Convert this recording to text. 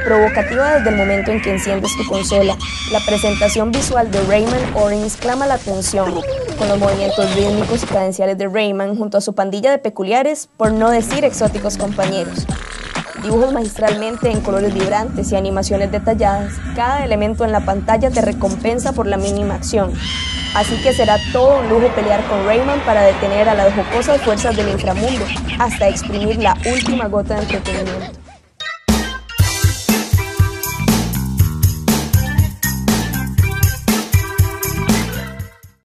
Provocativa desde el momento en que enciendes tu consola, la presentación visual de Rayman Origins clama la atención, con los movimientos rítmicos y cadenciales de Rayman junto a su pandilla de peculiares, por no decir exóticos compañeros. Dibujos magistralmente en colores vibrantes y animaciones detalladas, cada elemento en la pantalla te recompensa por la mínima acción. Así que será todo un lujo pelear con Rayman para detener a las jocosas fuerzas del inframundo, hasta exprimir la última gota de entretenimiento.